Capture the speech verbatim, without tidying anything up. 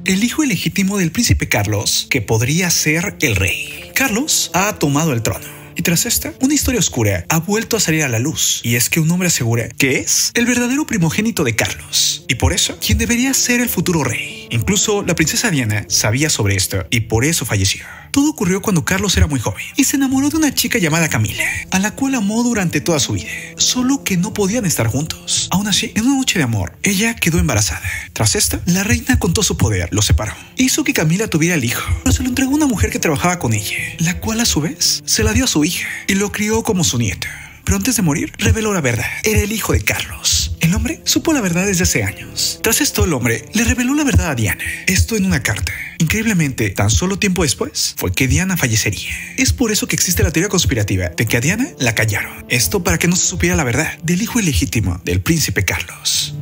el hijo ilegítimo del príncipe Carlos, que podría ser el rey. Carlos ha tomado el trono. Y tras esta, una historia oscura ha vuelto a salir a la luz, y es que un hombre asegura que es el verdadero primogénito de Carlos, y por eso, quien debería ser el futuro rey. Incluso la princesa Diana sabía sobre esto, y por eso falleció. Todo ocurrió cuando Carlos era muy joven, y se enamoró de una chica llamada Camila, a la cual amó durante toda su vida, solo que no podían estar juntos. Aún así, en una noche de amor, ella quedó embarazada. Tras esta, la reina con todo su poder lo separó. Hizo que Camila tuviera el hijo, pero se lo entregó a una mujer que trabajaba con ella, la cual a su vez se la dio a su hija y lo crió como su nieto. Pero antes de morir, reveló la verdad. Era el hijo de Carlos. El hombre supo la verdad desde hace años. Tras esto, el hombre le reveló la verdad a Diana. Esto en una carta. Increíblemente, tan solo tiempo después, fue que Diana fallecería. Es por eso que existe la teoría conspirativa de que a Diana la callaron. Esto para que no se supiera la verdad del hijo ilegítimo del príncipe Carlos.